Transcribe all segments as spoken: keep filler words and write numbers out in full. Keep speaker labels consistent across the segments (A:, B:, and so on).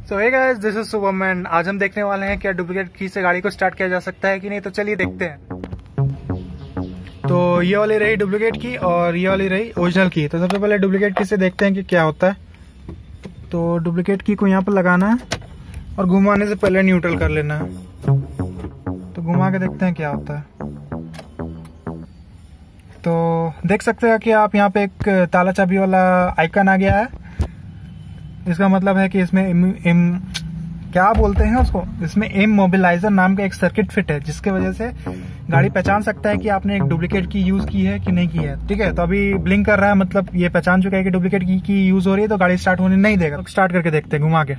A: So hey guys, this is Shubham and आज हम देखने वाले हैं क्या डुप्लीकेट की से गाड़ी को स्टार्ट किया जा सकता है कि नहीं। तो चलिए देखते हैं। तो ये वाली रही डुप्लीकेट की और ये वाली रही ओरिजिनल की। तो सबसे पहले डुप्लीकेट की से देखते हैं कि क्या होता है। तो डुप्लीकेट की को यहाँ पर लगाना है और घुमाने से पहले न्यूट्रल कर लेना है। तो घुमा के देखते हैं क्या होता है। तो देख सकते हैं कि आप यहाँ पे एक ताला चाबी वाला आइकन आ गया है। इसका मतलब है कि इसमें इम, इम, क्या बोलते हैं उसको, इसमें इम मोबिलाइजर नाम का एक सर्किट फिट है, जिसके वजह से गाड़ी पहचान सकता है कि आपने एक डुप्लीकेट की यूज की है कि नहीं की है। ठीक है, तो अभी ब्लिंक कर रहा है, मतलब ये पहचान चुका है कि डुप्लीकेट की, की यूज हो रही है, तो गाड़ी स्टार्ट होने नहीं देगा। तो स्टार्ट करके देखते हैं घुमा के।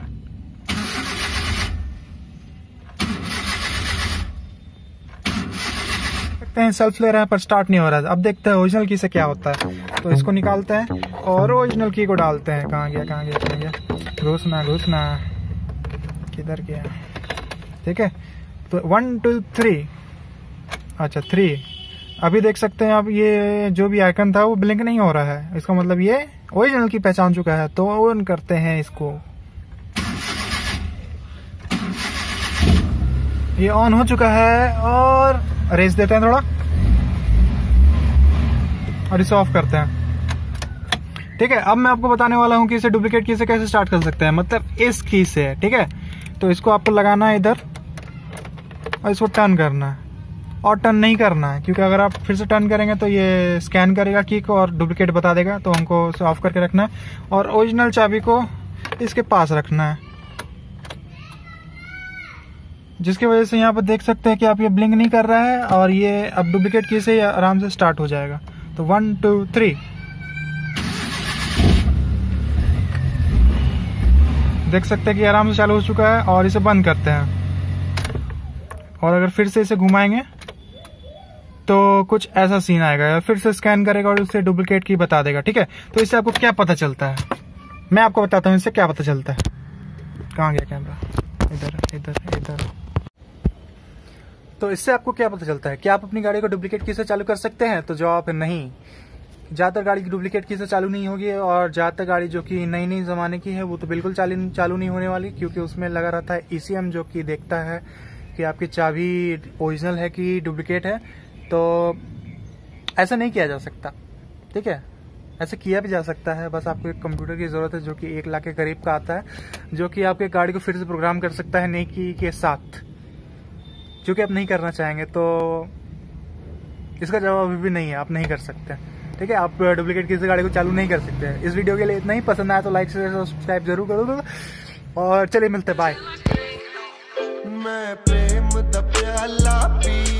A: सेल्फ ले रहा है पर स्टार्ट नहीं हो रहा है। अब देखते हैं ओरिजिनल की से क्या होता है। तो इसको निकालते हैं और ओरिजिनल की को डालते हैं। कहाँ गया कहाँ गया कहाँ गया घुसना घुसना किधर गया। ठीक है, तो वन टू थ्री, अच्छा थ्री। अभी देख सकते हैं आप, ये जो भी आइकन था वो ब्लिंक नहीं हो रहा है। इसका मतलब ये ओरिजिनल की पहचान चुका है। तो ऑन करते हैं इसको। ये ऑन हो चुका है और रेस देते हैं थोड़ा और इसे ऑफ करते हैं। ठीक है, अब मैं आपको बताने वाला हूं कि इसे डुप्लीकेट की से कैसे स्टार्ट कर सकते हैं, मतलब इस की से। ठीक है, तो इसको आपको लगाना है इधर और इसको टर्न करना है और टर्न नहीं करना है, क्योंकि अगर आप फिर से टर्न करेंगे तो ये स्कैन करेगा की को और डुप्लीकेट बता देगा। तो हमको इसे ऑफ करके रखना है और ओरिजिनल चाबी को इसके पास रखना है, जिसकी वजह से यहाँ पर देख सकते हैं कि आप ये ब्लिंक नहीं कर रहा है और ये अब डुप्लीकेट की से आराम से स्टार्ट हो जाएगा। तो वन टू थ्री, देख सकते हैं कि आराम से चालू हो चुका है। और इसे बंद करते हैं और अगर फिर से इसे घुमाएंगे तो कुछ ऐसा सीन आएगा। फिर से स्कैन करेगा और उससे डुप्लीकेट की बता देगा। ठीक है, तो इससे आपको क्या पता चलता है, मैं आपको बताता हूँ इससे क्या पता चलता है। कहाँ गया कैमरा, इधर इधर इधर। तो इससे आपको क्या पता चलता है कि आप अपनी गाड़ी को डुप्लीकेट की से चालू कर सकते हैं। तो जवाब है नहीं। ज्यादातर गाड़ी की डुप्लीकेट की से चालू नहीं होगी और ज्यादातर गाड़ी जो कि नई नई जमाने की है वो तो बिल्कुल चालू चालू नहीं होने वाली, क्योंकि उसमें लगा रहता है ई सी एम, जो कि देखता है कि आपकी चाबी ओरिजिनल है कि डुप्लीकेट है। तो ऐसा नहीं किया जा सकता। ठीक है, ऐसे किया भी जा सकता है, बस आपको एक कंप्यूटर की जरूरत है जो कि एक लाख के करीब का आता है, जो कि आपके गाड़ी को फिर से प्रोग्राम कर सकता है नई की के साथ, जो कि आप नहीं करना चाहेंगे। तो इसका जवाब अभी भी नहीं है, आप नहीं कर सकते। ठीक है, आप डुप्लीकेट की से गाड़ी को चालू नहीं कर सकते। इस वीडियो के लिए इतना ही। पसंद आया तो लाइक शेयर सब्सक्राइब जरूर करो और चलिए मिलते हैं, बाय। मैं प्रेम दा प्याला पी